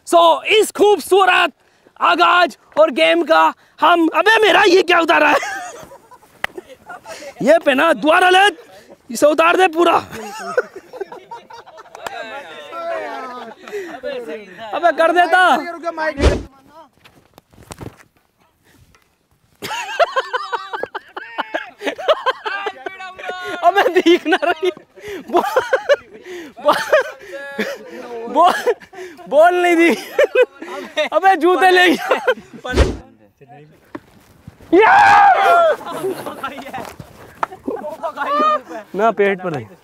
सो इस खूबसूरत आगाज और गेम का हम, अबे मेरा ये क्या उतारा है? ये पहना दोबारा ले, इसे उतार दे पूरा। अबे कर देता। अबे दिख ना रही, बोल नहीं दी। अबे जूते ले ना, पेट पर नहीं।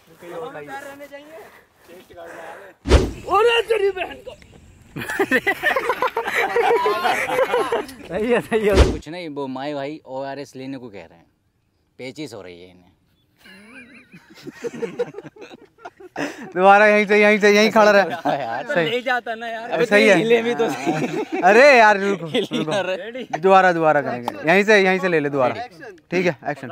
सही है। कुछ नहीं, वो माई भाई ORS लेने को कह रहे हैं, पेचिस हो रही है इन्हें। दोबारा यहीं खड़ा रहा यार सही ले जाता ना यार। अबे सही है। हिले भी तो अरे यार रुको, दोबारा करेंगे, यहीं से ले ले दोबारा। ठीक है, एक्शन।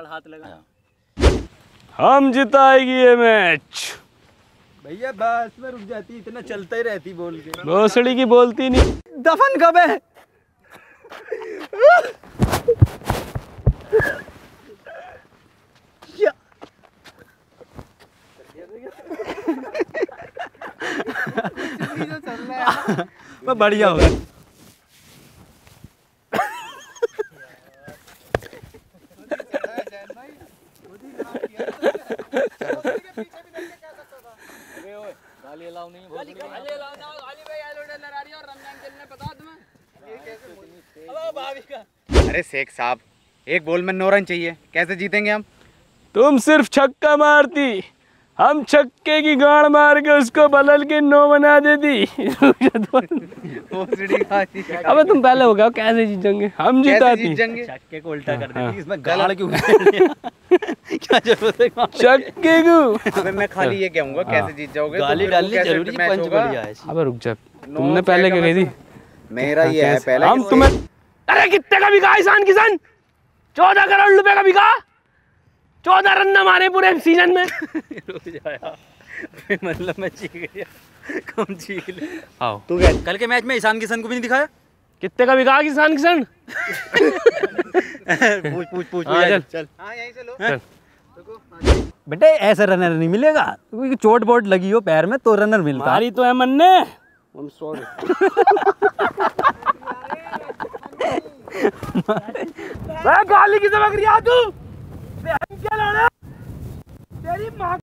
हम जिताएगी ये मैच। भैया बस में रुक जाती, इतना चलता ही रहती बोल के। भोसड़ी की बोलती नहीं। दफन कब है? बढ़िया हो गया। अरे शेख साहब, एक बॉल में 9 रन चाहिए, कैसे जीतेंगे हम? तुम सिर्फ छक्का मारती, हम छक्के की गाड़ मार के उसको बदल के 9 बना देती। अबे तुम पहले हो गया, कैसे जीतेंगे? हम जिताती। छक्के को उल्टा कर देती, इसमें गाड़ क्यों? क्या जरूरत है छक्के को? अबे मैं खाली ये कहूंगा, कैसे जीत जाओगे? गाली डालनी जरूरी, पंच बढ़िया है। अबे रुक जा, तुमने पहले क्या कही थी? मेरा ये है पहले। हम तुम्हें, अरे कितने का बिका ईशान किशन? 14 करोड़ रुपए का बिका। 14 रन न मारे पूरे सीजन में। रुक जाया, मतलब मैं जीत गया, कम जीत ले। आओ, तू क्या? कल के मैच में ईशान किशन को भी नहीं दिखाया। कितने का बिका ईशान किशन? पूछ चल। हाँ यहीं से लो। बेटे ऐसा रनर नहीं मिलेगा, क्योंकि चोट बोट लगी हो पैर में तो रनर मिलता। मारी तो है मन्ने। I'm sorry। मैं गाली की समझ रही तू? क्या लड़ा? तेरी माँ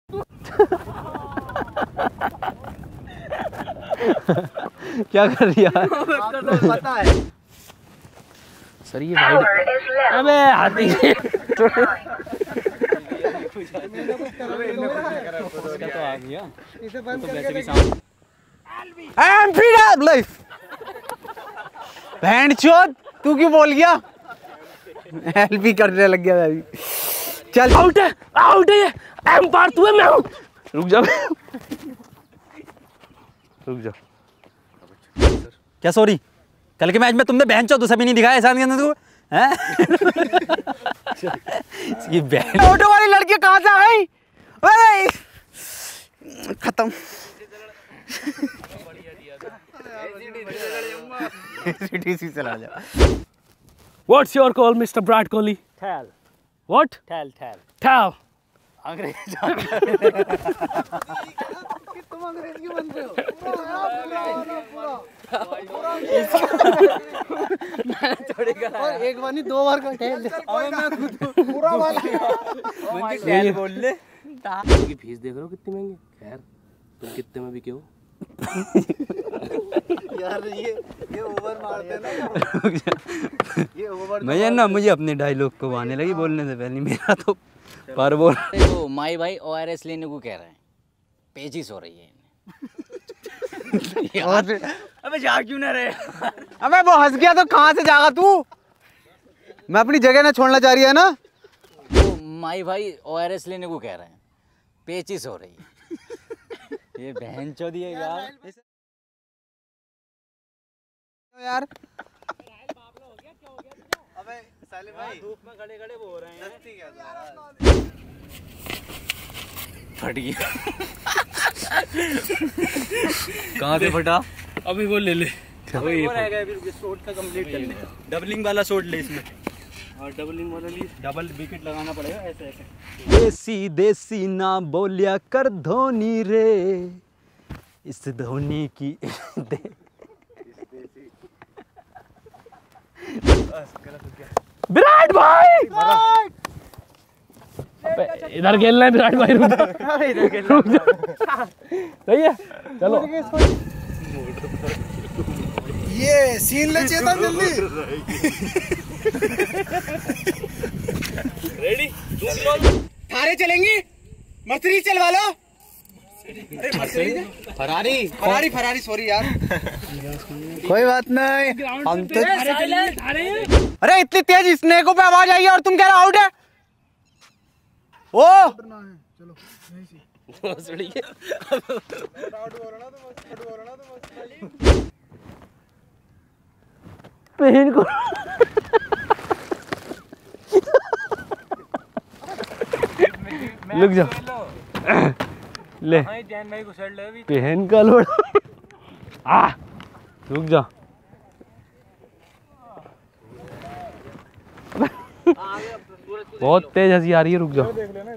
क्या कर रही है? पता है सर ये भाई, अबे हाथी तो आ गया। इसे बंद वैसे भी सामने लाइफ। बहन चोद, तू क्यों बोल गया? हेल्प ही करने लग गया अभी। चल आउट है ये। एम्पायर तू है, मैं हूँ। रुक जा। क्या सॉरी? कल के मैच में तुमने बहन चौथ सभी नहीं दिखाया ईशान के अंदर को, हैं? इसकी बहन ऑटो वाली लड़की कहाँ से आ गई? अरे खत्म। सीटीसी चला जा। What's your call, Mr. Brad Kohli? ठहल What? ठहल Tell. अंग्रेज। तुम अंग्रेज क्यों बन रहे हो? और एक बार नहीं 2 बार का ठहल। अबे मैं खुद पूरा वाला ठहल बोल ले। की फीस देख रहे हो कितनी महंगी? खैर तुम कितने में बिके हो? यार ये ओवर मारते ना। ये ओवर मैं ना, मुझे अपने डायलॉग को आने लगी बोलने से पहले, मेरा तो पर बोल। वो माई भाई ORS लेने को कह रहे हैं, पेचिस हो रही है इन्हें। अबे जा क्यों ना रहे? अबे वो हंस गया तो कहाँ से जागा तू? मैं अपनी जगह ना छोड़ना चाह रही है ना? वो माई भाई ORS लेने को कह रहे हैं, पेचिस हो रही है। ये बहन चोदी है यार। अबे साले भाई धूप में खड़े वो हो रहे हैं। फट गया। कहाँ से फटा? अभी वो ले ले। शॉट का कंप्लीट कर ले, डबलिंग वाला शॉट ले इसमें, और डबलिंग वाला लिए डबल विकेट लगाना पड़ेगा ऐसे ऐसे। देसी देसी ना बोलिया कर धोनी रे, इस धोनी की विराट भाई इधर खेलना है विराट भाई, रुक जा। सही है, चलो ये सीन ले चेतन जल्दी। रेडी, थारे चलेंगी, मर्सिडीज चलवा लो। फरारी फरारी फरारी, सॉरी यार, कोई बात नहीं। हम तो अरे इतनी तेज स्नेकों पे आवाज आई है और तुम कह रहे आउट है। ओ पहन को लुक जा ले, पहन का लोड आ, रुक जा। बहुत तेज हंसी आ रही है, रुक जा।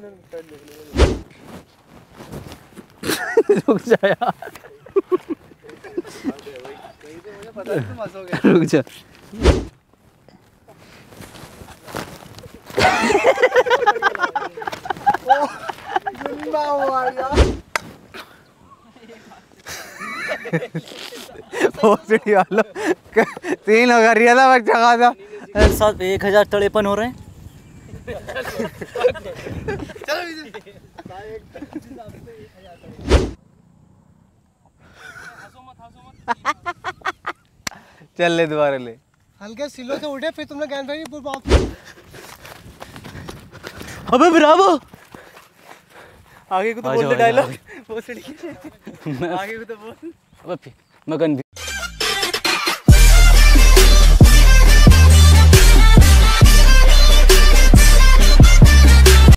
रुक जा यार, रुक जा। वालों सीन हो रही था बच्चा का था। साथ 1000 तड़ेपन हो रहे हैं। चल ले दोबारा ले। हल्के सिलो से उठे, फिर तुमने गेंद फेंकी। अबे ब्रावो, आगे को तो बोल दे डायलॉग। मैं